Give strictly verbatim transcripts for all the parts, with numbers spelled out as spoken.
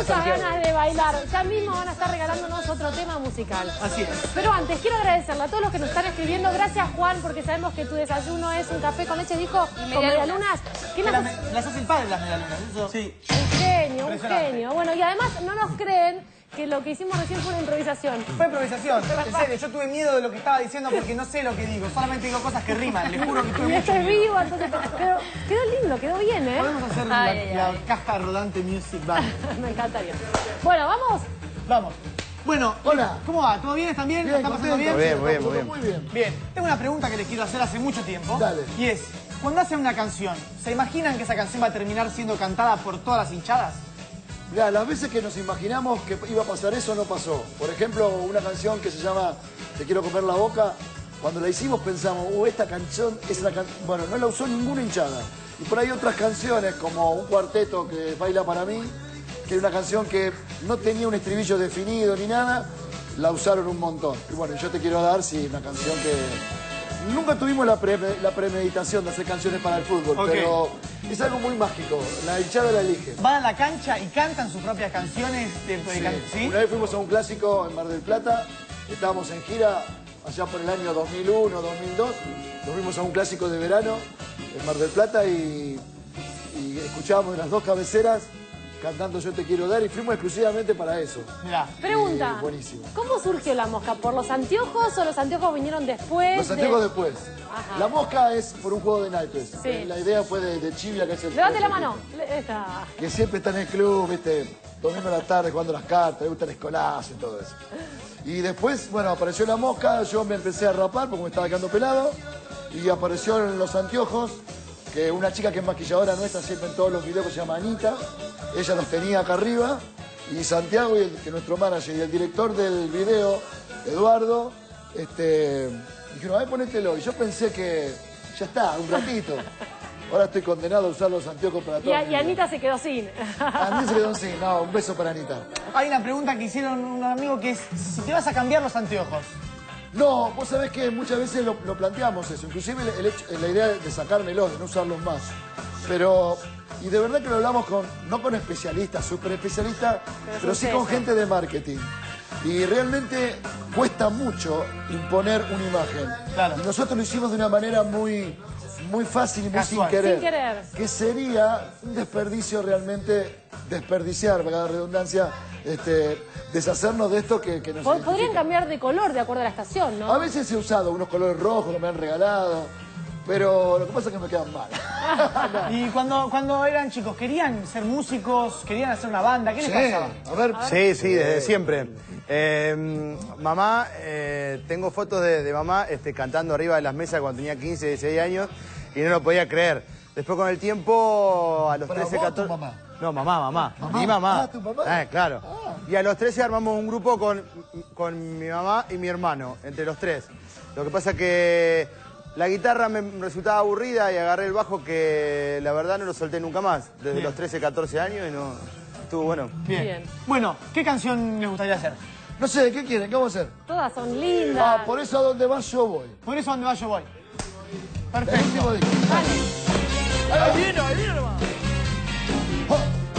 muchas ganas de bailar. Ya mismo van a estar regalándonos otro tema musical. Así es. Pero antes, quiero agradecerle a todos los que nos están escribiendo. Gracias, Juan, porque sabemos que tu desayuno es un café con leche, dijo, con medialunas. ¿Qué las, las... las hace el padre las medialunas, eso. Sí. Un genio, un genio. Bueno, y además no nos creen que lo que hicimos recién fue una improvisación. Fue improvisación, en serio. Yo tuve miedo de lo que estaba diciendo porque no sé lo que digo. Solamente digo cosas que riman, les juro que tuve Y mucho esto es miedo. vivo, entonces... Pero quedó lindo, quedó bien, ¿eh? Podemos hacer Ay, la, ay, la ay. caja rodante Music Band. Me encantaría. Bueno, ¿vamos? Vamos. Bueno, hola. ¿Cómo va? ¿Todo bien? ¿Están bien? Bien, ¿Están pasando bien? contento, Muy bien, muy bien, muy bien. Bien. Tengo una pregunta que les quiero hacer hace mucho tiempo. Dale. Y es, cuando hacen una canción, ¿se imaginan que esa canción va a terminar siendo cantada por todas las hinchadas? Mirá, las veces que nos imaginamos que iba a pasar eso, no pasó. Por ejemplo, una canción que se llama Te quiero comer la boca, cuando la hicimos pensamos, uh, esta canción es la canción... Bueno, no la usó ninguna hinchada. Y por ahí otras canciones, como un cuarteto que baila para mí, que era una canción que no tenía un estribillo definido ni nada, la usaron un montón. Y bueno, Yo te quiero dar, sí, una canción que... Nunca tuvimos la, pre la premeditación de hacer canciones para el fútbol, Okay. pero es algo muy mágico. La hinchada la elige. ¿Van a la cancha y cantan sus propias canciones? De, de Sí. can ¿Sí? Una vez fuimos a un clásico en Mar del Plata, estábamos en gira allá por el año dos mil uno, dos mil dos, nos fuimos a un clásico de verano en Mar del Plata y, y escuchábamos las dos cabeceras cantando Yo te quiero dar y fuimos exclusivamente para eso. Mirá. Pregunta, Y buenísimo. ¿cómo surgió la mosca? ¿Por los anteojos o los anteojos vinieron después? Los anteojos de... después. Ajá. La mosca es por un juego de naipes. Sí. Eh, La idea fue de, de Chivia, que es el... Levante la el- mano. Le- Esta. Que siempre está en el club, viste, domingo a la tarde jugando las cartas, le gusta el escolazo y todo eso. Y después, bueno, apareció la mosca, yo me empecé a rapar porque me estaba quedando pelado. Y aparecieron los anteojos, que una chica que es maquilladora nuestra siempre en todos los videos, que se llama Anita. Ella los tenía acá arriba. Y Santiago, y el, que es nuestro manager, y el director del video, Eduardo, este, dijeron, a ver, ponételo. Y yo pensé que ya está, un ratito. Ahora estoy condenado a usar los anteojos para Y, todo. a- y Anita se quedó sin. Anita se quedó sin, no, un beso para Anita. Hay una pregunta que hicieron un amigo que es, si te vas a cambiar los anteojos. No, vos sabés que muchas veces lo, lo planteamos eso, inclusive el, el hecho- la idea de sacármelos, de no usarlos más. Pero, y de verdad que lo hablamos con, no con especialistas, súper especialistas, pero, Pero sí es con eso. gente de marketing. Y realmente cuesta mucho imponer una imagen. Claro. Y nosotros lo hicimos de una manera muy, muy fácil y muy sin Casual. querer. Sin querer. Que sería un desperdicio realmente, desperdiciar, para la redundancia, este, deshacernos de esto que, que nos Pod- Podrían identifica. cambiar de color de acuerdo a la estación, ¿no? A veces he usado unos colores rojos que me han regalado, pero lo que pasa es que me quedan mal. Y cuando, cuando eran chicos, ¿querían ser músicos? ¿Querían hacer una banda? ¿Qué les Sí, pasaba? a ver. Sí, sí, desde siempre. Eh, mamá, eh, tengo fotos de, de mamá este, cantando arriba de las mesas cuando tenía quince, dieciséis años y no lo podía creer. Después con el tiempo, a los ¿Pero trece, vos o tu catorce... mamá? No, mamá, mamá, ¿Mamá? mi mamá. Ah, ¿tu mamá? Eh, claro. Ah. Y a los trece armamos un grupo con, con mi mamá y mi hermano, entre los tres. Lo que pasa que la guitarra me resultaba aburrida y agarré el bajo que la verdad no lo solté nunca más. Desde Bien. los trece, catorce años y no... Estuvo bueno. Bien. Bien. Bueno, ¿qué canción les gustaría hacer? No sé, ¿qué quieren? ¿Qué vamos a hacer? Todas son lindas. Ah, por eso a donde vas yo voy. Por eso, ¿a dónde va yo voy? El Perfecto. último disco. Dale. Ahí viene, ahí viene nomás. Oh.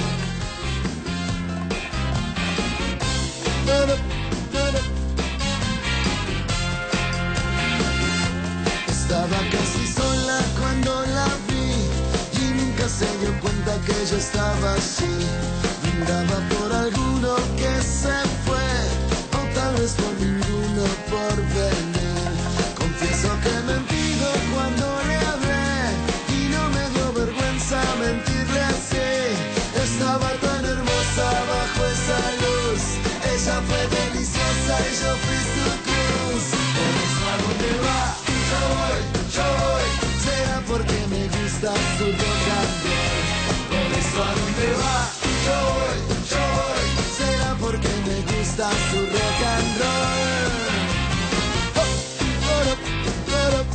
Estaba casi sola cuando la vi y nunca se dio cuenta que yo estaba así. Brindaba por alguno que se fue o tal vez por ninguno por venir. Confieso que he mentido cuando le hablé y no me dio vergüenza mentirle así. Estaba tan hermosa bajo esa luz, ella fue deliciosa y yo fui su cruz. Por eso a dónde va, yo voy, yo voy, será porque me gusta su rock and roll. Por eso a dónde va, yo voy, yo voy, será porque me gusta su rock and roll. Oh, oh, oh, oh.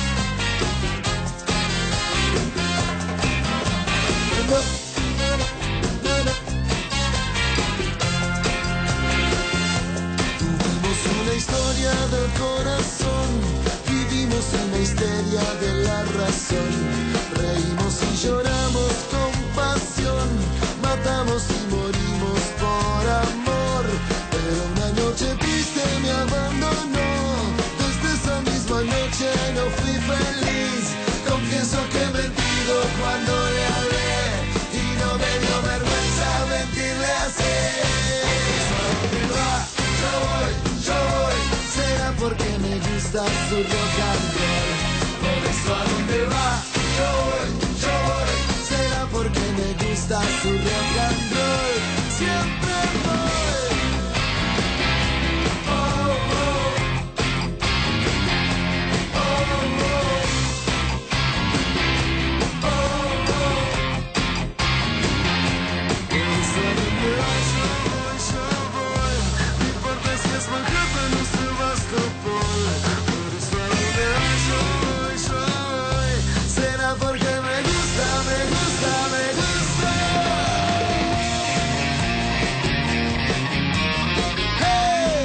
Tuvimos una historia del corazón, vivimos en la histeria de la razón, reímos y lloramos con pasión, matamos y morimos gusta su rock and roll. Por eso a dónde va, yo voy, yo voy. Será porque me gusta su rock and roll. Siempre voy. Oh, oh. Oh, oh. Oh, oh. Por eso a dónde va, yo voy, yo voy. No importa si es Manhattan o Sebastopol. Por eso a dónde va, yo voy, yo voy. Será porque me gusta, me gusta, me gusta. Hey,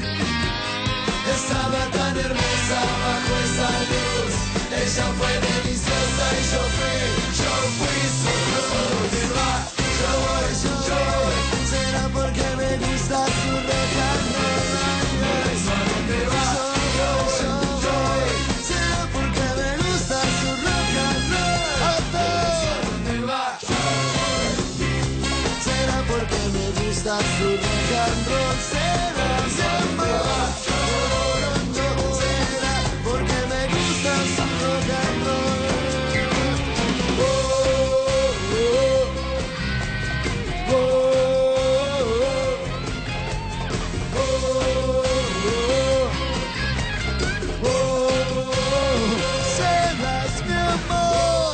estaba tan hermosa bajo esa luz. Ella fue deliciosa y yo fui, yo fui su luz. Va, yo voy, yo voy. Será porque me gusta su rock and roll. Por eso a dónde va, yo voy, yo voy. Será porque me gusta su rock and roll. Por eso a dónde va, yo voy. Será porque me gusta su rock and roll. Será, siempre va, yo voy, yo voy. Será porque me gusta su rock and roll. Oh, oh, oh, oh, oh, oh, oh. Serás mi amor.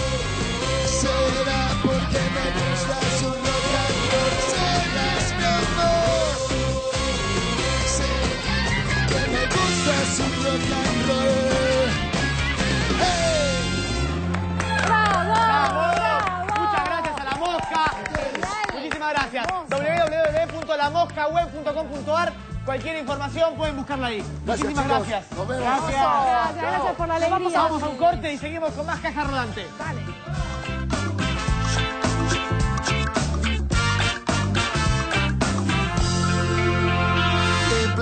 Será porque me gusta su rock and roll. Serás mi amor. Será que me gusta su rock and roll. Hey. ¡Bravo! ¡Bravo! ¡Bravo! Muchas gracias a La Mosca. Muchísimas gracias. doble u doble u doble u punto la mosca web punto com punto a r. Cualquier información pueden buscarla ahí. Gracias, Muchísimas chicos. gracias. Nos vemos. Gracias. Gracias, gracias por la Vamos, alegría. vamos a un corte y seguimos con más Caja Rodante. Dale.